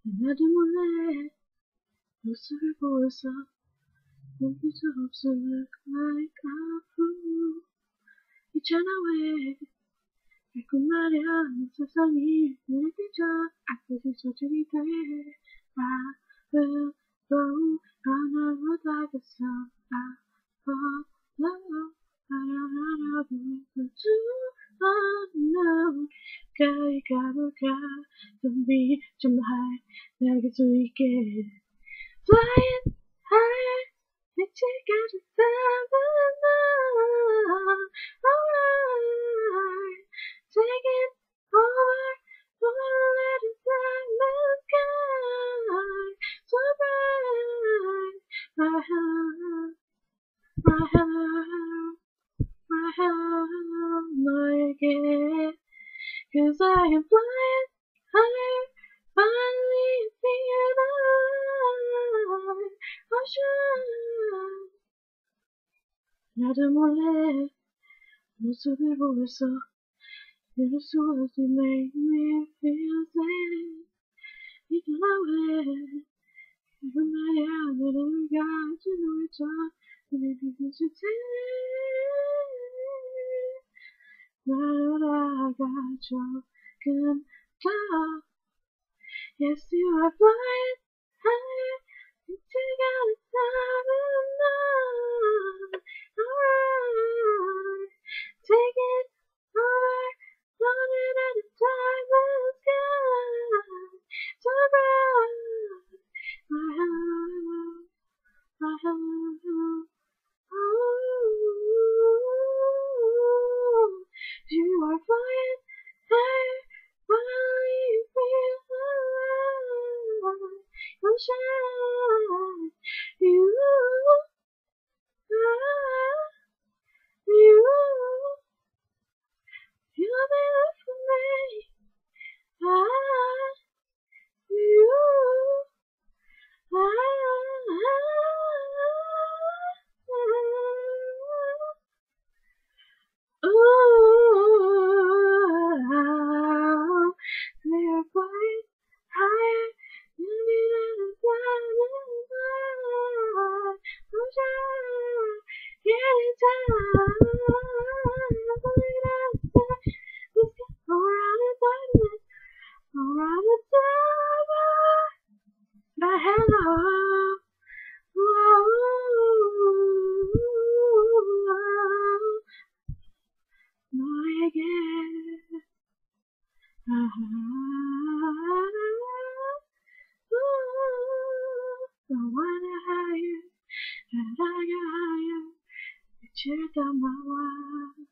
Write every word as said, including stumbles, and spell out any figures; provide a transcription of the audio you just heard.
나도 몰래 모습을 보여서 눈빛도 없어 look like a fool. 있잖아 왜 자꾸 말야 내 세상이 내게져 아프게 소중히 돼 I will go 하나로 다가서 I follow 하려하려고 I know 가까이 가볼까 Don't be 좀 high 날개 수 있게 Flying high 미치겠어 alright take it over don't let it down the sky so bright my heart my heart my heart 너에게 Cause I am flying higher finally feel alive ocean 나도 몰래 모습을 보면서 이럴 수 없이 make me feel sad 있잖아 왜 그런 말이야 너를 가지고 있자 Baby this is it 나를 알아가줘 그만둬 Yes you are flying higher 미치겠는 사람은 넌 Alright take it over running out of time and sky so bright my heart my heart oh you are flying higher while you feel alive you'll shine you are you you'll be there for me I you I ooh we are flying higher you need a diamond fly ocean anytime falling out the sky let's go around the diamond around the diamond but hello 너에게 I wanna higher, higher, higher, 미칠 듯 나와.